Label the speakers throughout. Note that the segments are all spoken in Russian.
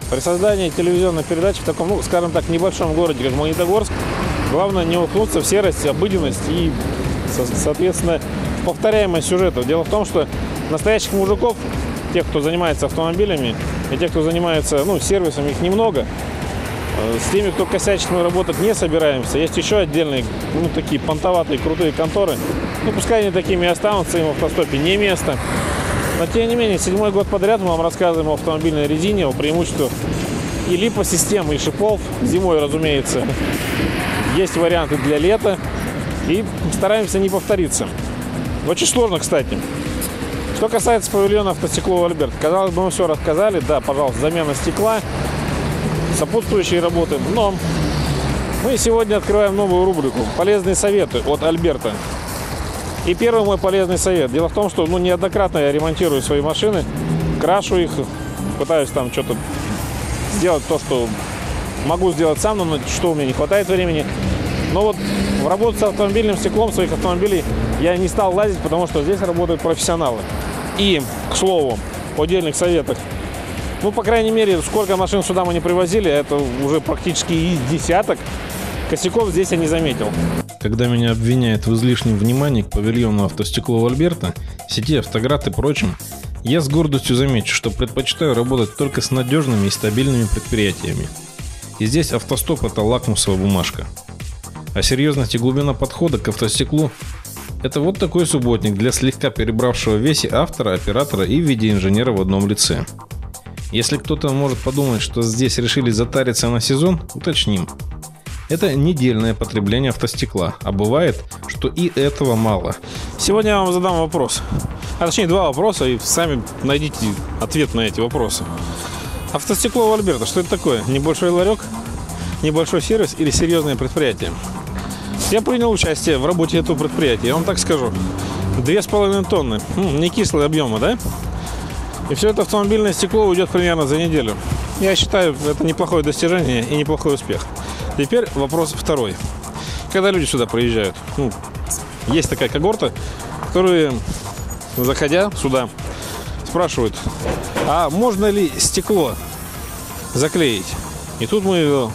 Speaker 1: При создании телевизионной передачи в таком, ну, скажем так, небольшом городе, как Магнитогорск, главное не уткнуться в серость, обыденность и, соответственно, повторяемость сюжетов. Дело в том, что настоящих мужиков, тех, кто занимается автомобилями, и тех, кто занимается, ну, сервисом, их немного. С теми, кто косячит, мы работать не собираемся. Есть еще отдельные, ну, такие понтоватые, крутые конторы. Ну, пускай они такими и останутся, им в автостопе не место. Но, тем не менее, 7-й год подряд мы вам рассказываем о автомобильной резине, о преимуществах и липосистемы, и шипов. Зимой, разумеется, есть варианты для лета. И стараемся не повториться. Очень сложно, кстати. Что касается павильона «Автостекло Альберт», казалось бы, мы все рассказали. Да, пожалуйста, замена стекла, сопутствующие работы. Но мы сегодня открываем новую рубрику «Полезные советы» от Альберта. И первый мой полезный совет. Дело в том, что, ну, неоднократно я ремонтирую свои машины, крашу их, пытаюсь там что-то сделать, то, что могу сделать сам, но на что у меня не хватает времени. Но вот в работу с автомобильным стеклом своих автомобилей я не стал лазить, потому что здесь работают профессионалы. И, к слову, о отдельных советах. Ну, по крайней мере, сколько машин сюда мы не привозили, это уже практически из десяток. Косяков здесь я не заметил.
Speaker 2: Когда меня обвиняют в излишнем внимании к павильону «Автостекло Альберта», сети «Автоград» и прочим, я с гордостью замечу, что предпочитаю работать только с надежными и стабильными предприятиями. И здесь автостоп – это лакмусовая бумажка. А серьезность и глубина подхода к автостеклу – это вот такой субботник для слегка перебравшего в весе автора, оператора и видеоинженера в одном лице. Если кто-то может подумать, что здесь решили затариться на сезон, уточним. Это недельное потребление автостекла, а бывает, что и этого мало.
Speaker 1: Сегодня я вам задам вопрос. А точнее, два вопроса, и сами найдите ответ на эти вопросы. Автостекло Альберта, что это такое? Небольшой ларек, небольшой сервис или серьезное предприятие? Я принял участие в работе этого предприятия, я вам так скажу. 2,5 тонны. Не кислые объемы, да? И все это автомобильное стекло уйдет примерно за неделю. Я считаю, это неплохое достижение и неплохой успех. Теперь вопрос второй. Когда люди сюда приезжают, ну, есть такая когорта, которые, заходя сюда, спрашивают, а можно ли стекло заклеить? И тут мы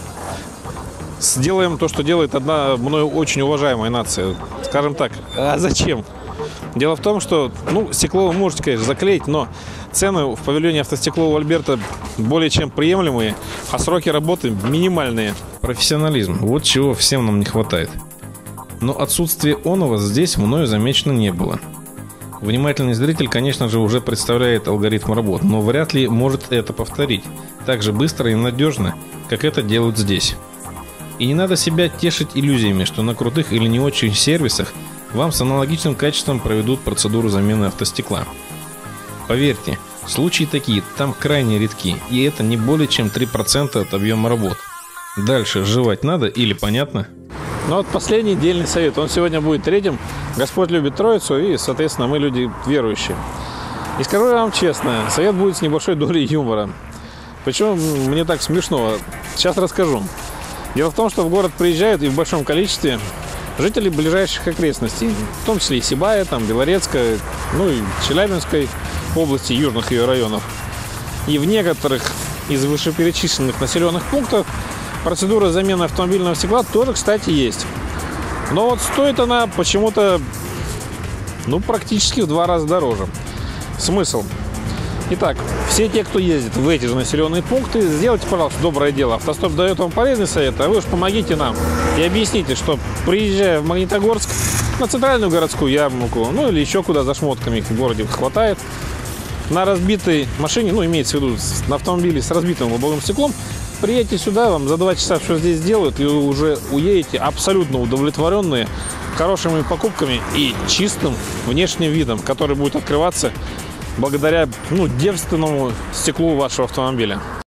Speaker 1: сделаем то, что делает одна мною очень уважаемая нация. Скажем так, а зачем? Дело в том, что, ну, стекло вы можете, конечно, заклеить, но цены в павильоне «Автостекло у Альберта» более чем приемлемые, а сроки работы минимальные.
Speaker 2: Профессионализм – вот чего всем нам не хватает. Но отсутствие оного здесь мною замечено не было. Внимательный зритель, конечно же, уже представляет алгоритм работ, но вряд ли может это повторить так же быстро и надежно, как это делают здесь. И не надо себя тешить иллюзиями, что на крутых или не очень сервисах вам с аналогичным качеством проведут процедуру замены автостекла. Поверьте, случаи такие там крайне редки, и это не более чем 3% от объема работ. Дальше жевать надо или понятно?
Speaker 1: Ну вот последний дельный совет, он сегодня будет третьим. Господь любит Троицу, и, соответственно, мы люди верующие. И скажу я вам честно, совет будет с небольшой долей юмора. Почему мне так смешно? Сейчас расскажу. Дело в том, что в город приезжают и в большом количестве жители ближайших окрестностей, в том числе и Сибая, там, Белорецка, ну и Челябинской области, южных ее районов. И в некоторых из вышеперечисленных населенных пунктов процедура замены автомобильного стекла тоже, кстати, есть. Но вот стоит она почему-то, ну, практически в 2 раза дороже. Смысл? Итак, все те, кто ездит в эти же населенные пункты, сделайте, пожалуйста, доброе дело. Автостоп дает вам полезный совет, а вы уж помогите нам и объясните, что, приезжая в Магнитогорск, на центральную городскую ярмарку, ну или еще куда за шмотками их в городе хватает, на разбитой машине, ну, имеется в виду на автомобиле с разбитым лобовым стеклом, приедете сюда, вам за 2 часа все здесь сделают, и вы уже уедете абсолютно удовлетворенные хорошими покупками и чистым внешним видом, который будет открываться благодаря, ну, девственному стеклу вашего автомобиля.